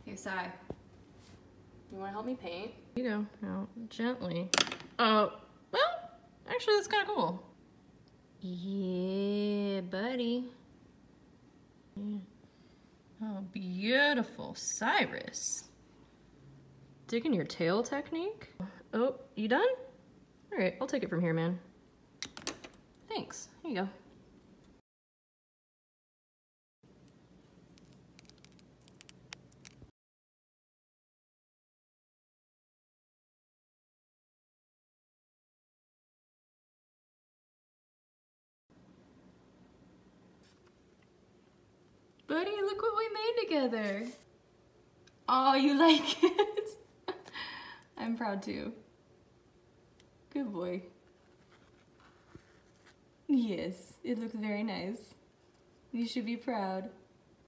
Hey, Cy. You wanna help me paint? You go. Now, gently. Oh, well, actually, that's kind of cool. Yeah, buddy. Yeah. Oh, beautiful. Cyrus. Digging your tail technique? Oh, you done? All right, I'll take it from here, man. Thanks. Here you go. Buddy, look what we made together. Oh, you like it? I'm proud too. Good boy. Yes, it looks very nice. You should be proud.